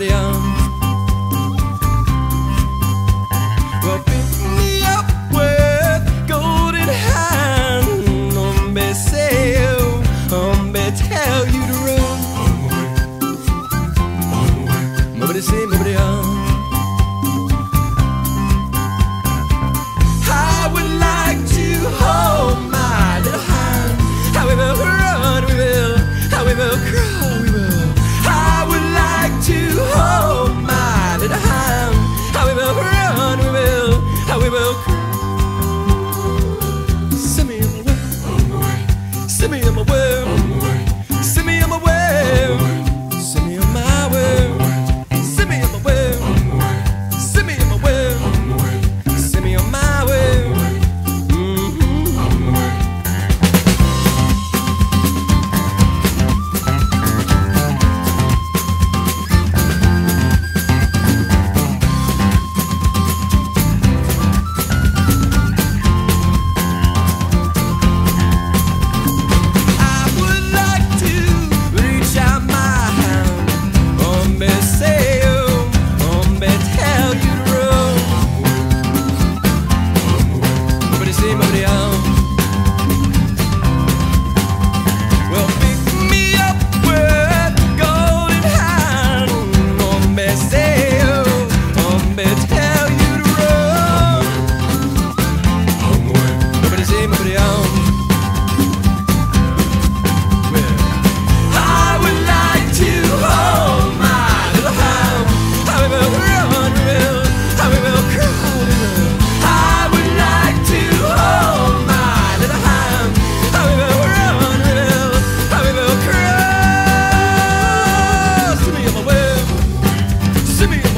young. Well, pick me up with golden hand. Hombre, sail, hombre, tell you to run. Hombre, say, hombre, young. I would like to hold my little hand. How we will run, we will. How we will crawl, we will. I would like to hold my little hand. How we will run, we will. How we will crawl. Send me on my way. Send me on my way. Send me on my way. Send me on my way. Send me on my way. Send me on my way. Send me on my way. Well, pick me up with golden hand. Hombre, sail, hombre, tell you to run. Nobody say, nobody on. Well, I would like to hold my little hand. How we will run, we will. How we will crawl, we will. I would like to hold my little hand. How we will run, we will. How we will crawl. Send me on my way. Send me